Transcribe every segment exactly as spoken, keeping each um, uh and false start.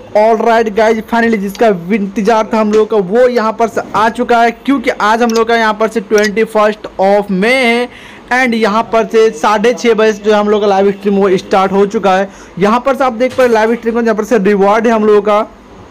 All right guys, finally जिसका इंतजार था हम लोगों का वो यहाँ पर से आ चुका है, क्योंकि आज हम लोग का यहाँ पर से ट्वेंटी फर्स्ट ऑफ मे है एंड यहाँ पर से साढ़े छः बजे जो हम लोग का लाइव स्ट्रीम वो स्टार्ट हो चुका है। यहाँ पर से आप देख पा रहे लाइव स्ट्रीम में यहाँ पर से रिवॉर्ड है हम लोगों का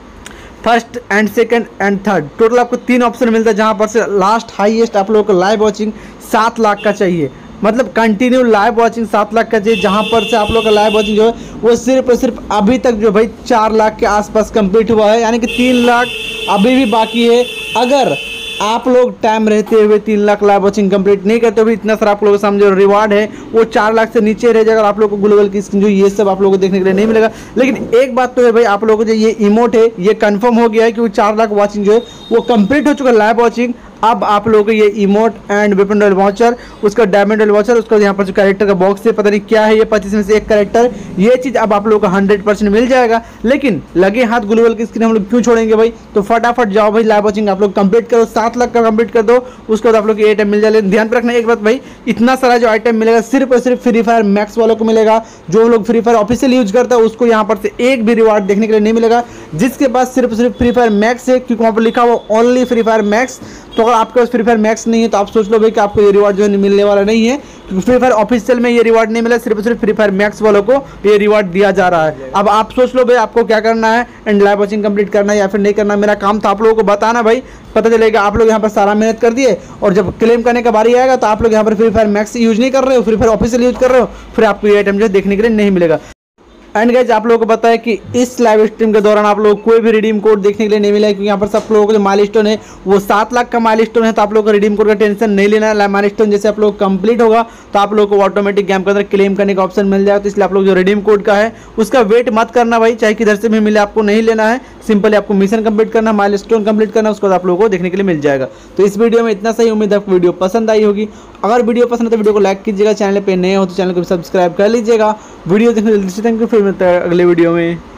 first and second and third, total आपको तीन ऑप्शन मिलता है, जहाँ पर से लास्ट हाईएस्ट आप लोगों को लाइव वॉचिंग सात लाख का चाहिए, मतलब कंटिन्यू लाइव वॉचिंग सात लाख का चाहिए। जहाँ पर से आप लोग का लाइव वॉचिंग जो है वो सिर्फ और सिर्फ अभी तक जो भाई चार लाख के आसपास कंप्लीट हुआ है, यानी कि तीन लाख अभी भी बाकी है। अगर आप लोग टाइम रहते हुए तीन लाख लाइव वॉचिंग कंप्लीट नहीं करते हुए इतना सारा आप लोगों के सामने जो रिवार्ड है वो चार लाख से नीचे रह जाएगा, आप लोग को ग्लोबल की स्क्रीन जो ये सब आप लोगों को देखने के लिए नहीं मिलेगा। लेकिन एक बात तो है भाई, आप लोगों को जो ये इमोट है ये कंफर्म हो गया है कि वो चार लाख वॉचिंग जो है वो कंप्लीट हो चुका है लाइव वॉचिंग। अब आप लोगों को ये emote and weapon royal voucher, उसका डायमंड रॉयल वाउचर, उसका यहाँ पर जो कैरेक्टर का बॉक्स है पता नहीं क्या है, ये पच्चीस में से एक कैरेक्टर, ये चीज़ अब आप लोगों को हंड्रेड परसेंट मिल जाएगा। लेकिन लगे हाथ ग्लोबल की स्क्रीन हम लोग क्यों छोड़ेंगे भाई, तो फटाफट जाओ भाई लाइव वॉचिंग आप लोग कंप्लीट करो, सात लाख का कंप्लीट कर दो, उसके बाद आप लोग को ये आइटम मिल जाए। ध्यान पर रखना एक बात भाई, इतना सारा जो आइटम मिलेगा सिर्फ और सिर्फ फ्री फायर मैक्स वालों को मिलेगा। जो लोग फ्री फायर ऑफिशियल यूज करता है उसको यहाँ पर से एक भी रिवार्ड देखने के लिए नहीं मिलेगा। जिसके पास सिर्फ सिर्फ फ्री फायर मैक्स है, क्योंकि वहाँ पर लिखा हुआ ओनली फ्री फायर मैक्स, तो अगर आपके पास फ्री फायर मैक्स नहीं है तो आप सोच लो भाई कि आपको ये रिवार्ड जो है मिलने वाला नहीं है, क्योंकि फ्री फायर ऑफिशियल में ये रिवार्ड नहीं मिला, सिर्फ सिर्फ फ्री फायर मैक्स वालों को ये रिवार्ड दिया जा रहा है। अब आप सोच लो भाई आपको क्या करना है एंड लाइव वॉचिंग कंप्लीट करना है या फिर नहीं करना। मेरा काम था आप लोगों को बताना भाई, पता चलेगा आप लोग यहाँ पर सारा मेहनत कर दिए और जब क्लेम करने का बारी आएगा तो आप लोग यहाँ पर फ्री फायर मैक्स यूज नहीं कर रहे हो, फ्री फायर ऑफिशियल यूज कर रहे हो, फिर आपको ये आइटम जो है देखने के लिए नहीं मिलेगा। एंड गाइज आप लोगों को पता है कि इस लाइव स्ट्रीम के दौरान आप लोगों को कोई भी रिडीम कोड देखने के लिए नहीं मिला है, क्योंकि यहाँ पर सब लोगों को जो माइलस्टोन है वो सात लाख का माइलस्टोन है, तो आप लोगों को रिडीम कोड का टेंशन नहीं लेना है। माइलस्टोन जैसे आप लोग कंप्लीट होगा तो आप लोगों को ऑटोमेटिक गेम के अंदर क्लेम करने का ऑप्शन मिल जाएगा। तो इसलिए आप लोग जो रिडीम कोड का है उसका वेट मत करना भाई, चाहे किधर से भी मिले आपको नहीं लेना है, सिंपली आपको मिशन कंप्लीट करना, माइलस्टोन कंप्लीट करना, उसके बाद आप लोगों को देखने के लिए मिल जाएगा। तो इस वीडियो में इतना सही, उम्मीद है आपको वीडियो पसंद आई होगी। अगर वीडियो पसंद है तो वीडियो को लाइक कीजिएगा, चैनल पे नए हो तो चैनल को सब्सक्राइब कर लीजिएगा। वीडियो देखने के लिए थैंक यू, फिर मिलते हैं अगले वीडियो में।